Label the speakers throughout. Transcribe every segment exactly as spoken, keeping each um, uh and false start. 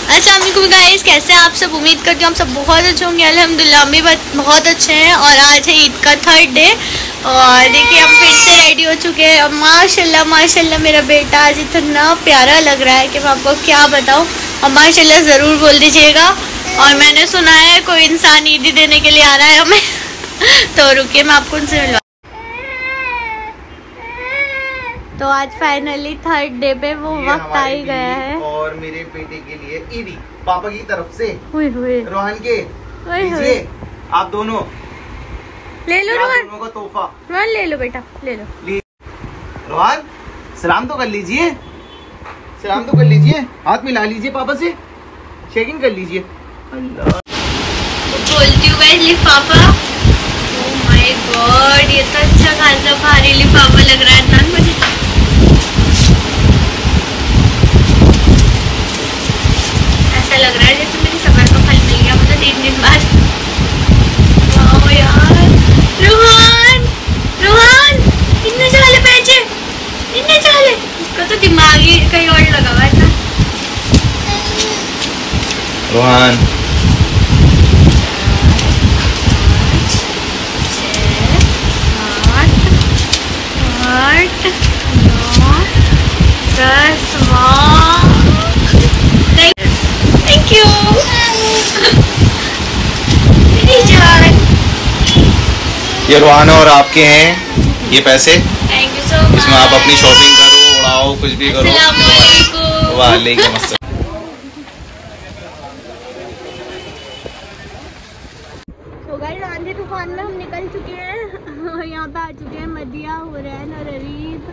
Speaker 1: अस्सलाम वालेकुम गाइस, कैसे हैं आप सब। उम्मीद करती हूँ आप सब बहुत अच्छे होंगे। अल्हम्दुलिल्लाह हम भी बहुत अच्छे हैं। और आज है ईद का थर्ड डे और देखिए हम फिर से रेडी हो चुके हैं। और माशाल्लाह माशाल्लाह मेरा बेटा आज इतना प्यारा लग रहा है कि मैं आपको क्या बताऊँ। और माशाल्लाह ज़रूर बोल दीजिएगा। और मैंने सुना है कोई इंसान ईदी देने के लिए आ रहा है हमें तो रुकिए मैं आपको उनसे मिलवा। तो आज फाइनली थर्ड डे पे वो वक्त आ ही गया है।
Speaker 2: और मेरे बेटे के लिए ईदी पापा की तरफ से
Speaker 1: हुई हुई
Speaker 2: रोहन के लीजिए आप दोनों
Speaker 1: ले लो। रोहन
Speaker 2: दोनों का तोहफा
Speaker 1: रोहन ले लो बेटा ले लो।
Speaker 2: रोहन सलाम तो कर लीजिए, सलाम तो कर लीजिए, हाथ मिला लीजिए पापा से, शेकिंग कर लीजिए। अल्लाह
Speaker 1: तो बोलती हूँ गाइस लिफाफा। ओह माय गॉड ये तो अच्छा खासा भारी लिफाफा लग रहा है ना मुझे। ऐसा लग रहा है जैसे मेरी सबर का फल मिल गया मतलब तीन दिन बाद। वाह यार रोहन रोहन इतने चाले पैसे इतने चाले, इसका तो दिमाग ही कहीं और लगा हुआ है ना।
Speaker 2: रोहन आठ नौ दस थैंक यू ये रोहान और आपके हैं ये पैसे।
Speaker 1: Thank you so much.
Speaker 2: इसमें आप अपनी शॉपिंग करो, उड़ाओ, कुछ भी करो।
Speaker 1: अस्सलामुअलैकुम।
Speaker 2: वालेकुम अस्सलाम।
Speaker 1: तो गाइस आंधी तूफान में हम निकल चुके हैं और यहाँ पे आ चुके हैं मदिया, हुरैन और अरीब।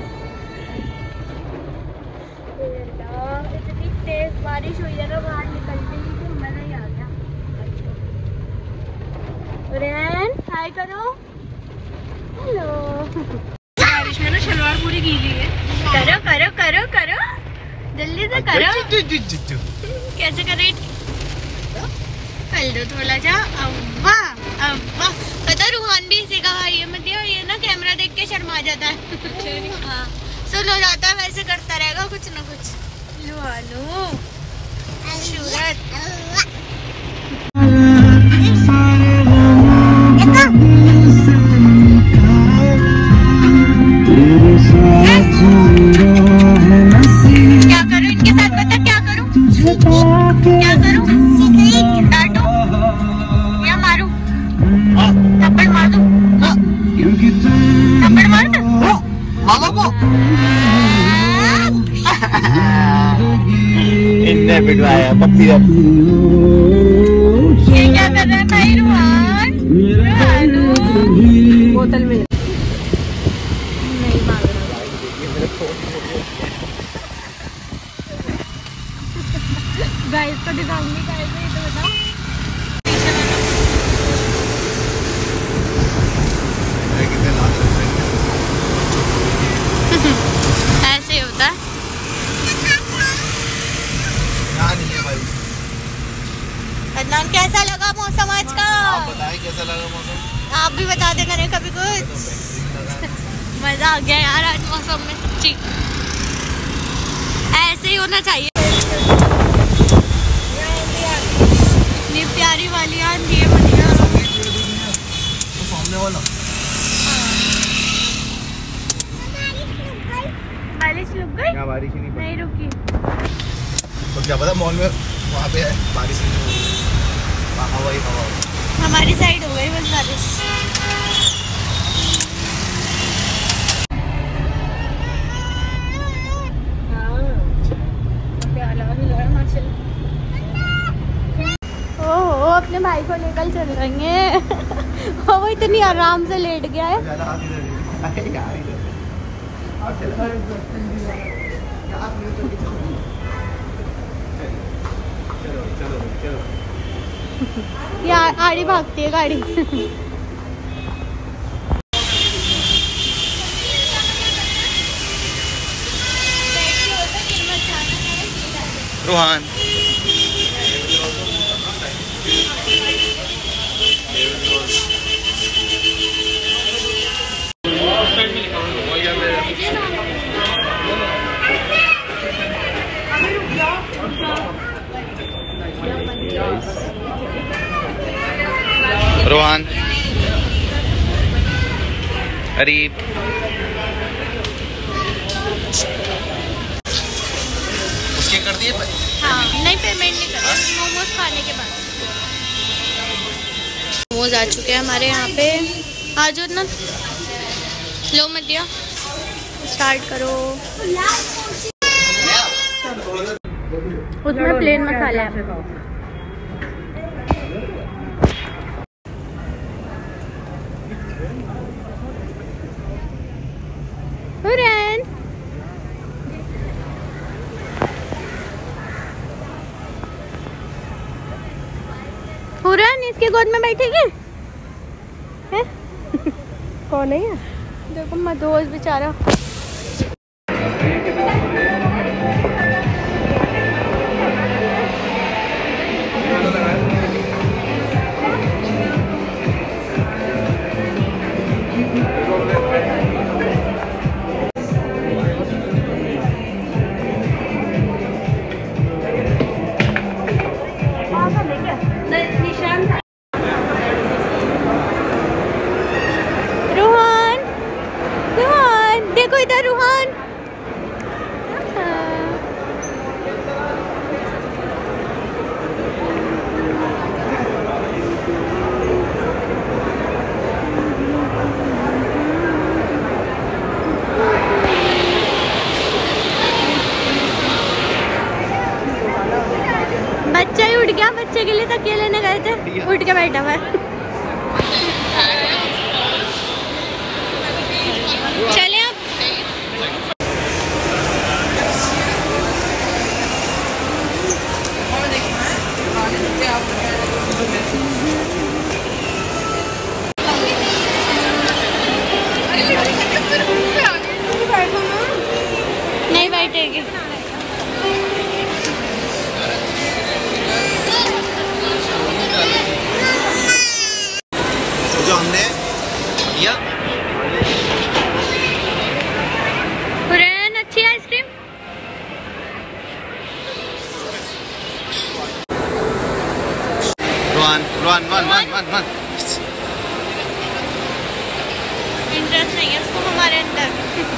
Speaker 1: इतनी तेज बारिश हुई है ना बाहर निकलते ही तो मजा ही आ गया। हुरैन हाय करो, हेलो। बारिश में ना शलवार पूरी गीली है। करो करो करो करो जल्दी से करो। कैसे कर रही कर दो थोड़ा सा। अव्वा अव्वा पता रूहान भी इसी का भाई है मदिया, ये ना कैमरा देख के शर्मा जाता है। हाँ सुन हो जाता है वैसे करता रहेगा कुछ ना कुछ। लो आलो सूरत क्या करूं इनके साथ, पता क्या करूं क्या करूं डांटू या मारूं, थप्पड़ मार दूं, थप्पड़ मार दूं मामा को।
Speaker 2: इन्ने पिटवाया पप्पी।
Speaker 1: ये क्या कर रहा है भाई रूहान? बोतल में नहीं मांग रहा। गाइस को दिखाऊंगी गाइस ये तो बताओ। ऐसे ही होता है। अदनान कैसा लगा मौसम आज का?
Speaker 2: आप बताएं कैसा लगा मौसम?
Speaker 1: आप भी बता दें करें कभी कुछ। मजा आ गया यार आज मौसम में सच्ची, ऐसे ही होना चाहिए। इतनी प्यारी वाली आंधी है बढ़िया।
Speaker 2: सामने वाला
Speaker 1: बारिश रुक गई?
Speaker 2: क्या बारिश ही नहीं पड़ी?
Speaker 1: नहीं रुकी
Speaker 2: तो क्या पता मॉल में वहाँ पे बारिश ही नहीं हुई, हवा ही हवा।
Speaker 1: हमारी साइड हो गई बस बारिश। ओह अपने भाई को लेकर चल रही हैं वो इतनी आराम से लेट गया है। यार आड़ी भागती है गाड़ी।
Speaker 2: रोहन रोहन, अरीब, उसके कर दिए?
Speaker 1: हाँ, नहीं पेमेंट नहीं कर मोमोज खाने के बाद। मोमोज आ चुके हैं हमारे यहाँ पे। आ जाओ ना, लो मत दिया, स्टार्ट करो। उसमें प्लेन मसाला है। हुरैन, हुरैन इसके गोद में बैठेगी? है? कौन है ये? देखो मदोज बेचारा। रोहन, रोहन देखो इधर, रोहन। बच्चा ही उठ गया, बच्चे के लिए तकिया लेने गए थे, उठ के बैठा हुआ है। चले अब। नहीं बैठेगी।
Speaker 2: जो हमने दिया
Speaker 1: हुरैन, अच्छी ice cream.
Speaker 2: Rohan, Rohan, one one one one.
Speaker 1: Interest नहीं है उसको हमारे अंदर।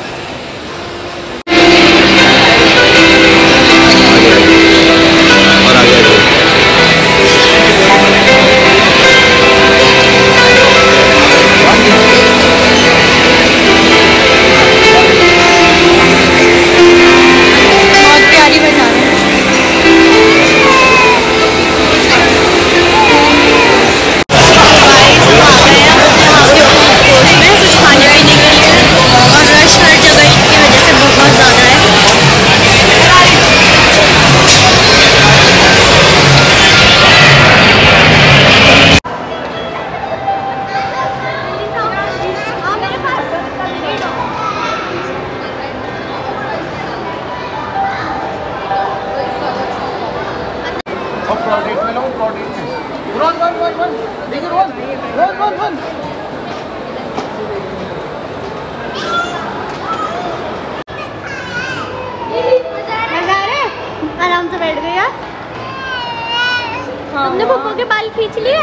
Speaker 1: आराम से बैठ गया। तुमने पप्पू के बाल खींच लिए?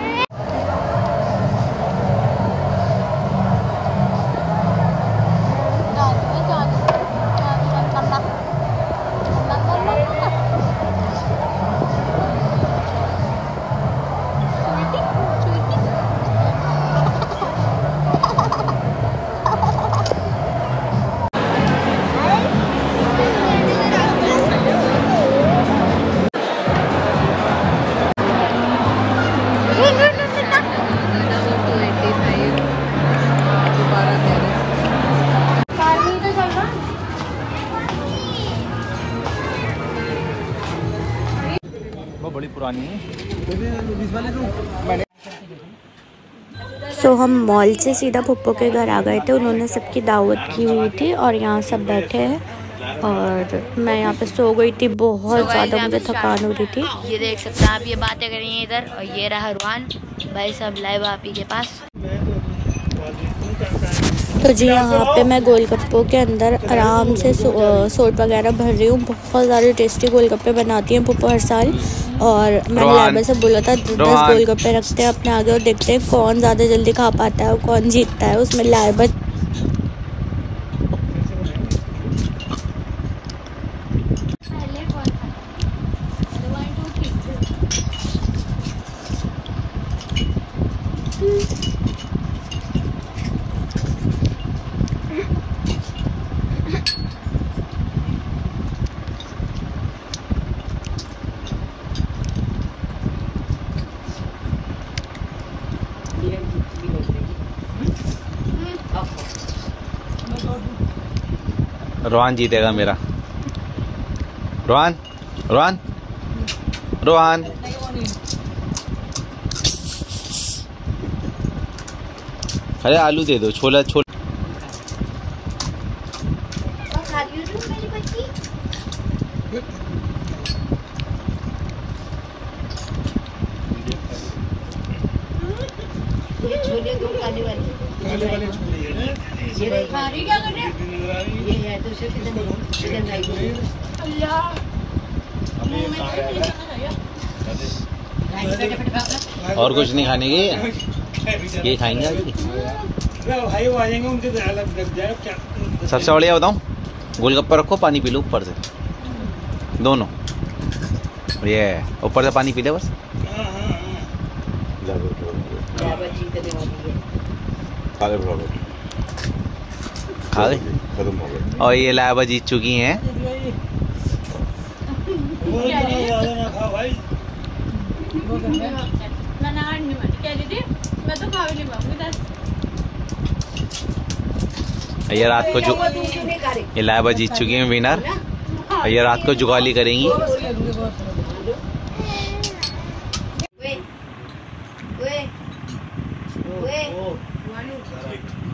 Speaker 2: बड़ी पुरानी है।
Speaker 1: सो so, हम मॉल से सीधा पप्पू के घर आ गए थे। उन्होंने सबकी दावत की हुई थी और यहाँ सब बैठे हैं और मैं यहाँ पे सो गई थी। बहुत ज़्यादा मुझे थकान हो रही थी।
Speaker 3: ये देख सकते हैं आप, ये बातें कर रही हैं इधर, और ये रहा रुहान भाई साहब लाइव आप ही के पास।
Speaker 1: तो जी यहाँ पे मैं गोलगप्पों के अंदर आराम से सो, सोट वगैरह भर रही हूँ। बहुत ज़्यादा टेस्टी गोलगप्पे बनाती हैं पुप्पो हर साल। और मैंने लाइबा से बोला था दस गोलगप्पे रखते हैं अपने आगे और देखते हैं कौन ज़्यादा जल्दी खा पाता है और कौन जीतता है। उसमें लाइबा
Speaker 2: रोहन जीतेगा मेरा। रोहन रोहन रोहन अरे आलू दे दो, छोला छोला
Speaker 4: छोले दो काले वाले काले वाले छोले ये खा रही क्या कर रहे हैं? ये है तो सिर्फ इधर इधर खाई अल्लाह
Speaker 2: और कुछ नहीं खाने की, ये खाएंगे। सबसे बढ़िया बताऊं, गोलगप्पा रखो, पानी पी लो ऊपर से, दोनों। ये ऊपर से पानी पी ले बस। खा गए और ये लाइबा जीत चुकी हैं। ये रात को जो ये लाइबा जीत चुकी हैं विनर। ये रात को जुगाली करेंगी।
Speaker 4: वे वे वे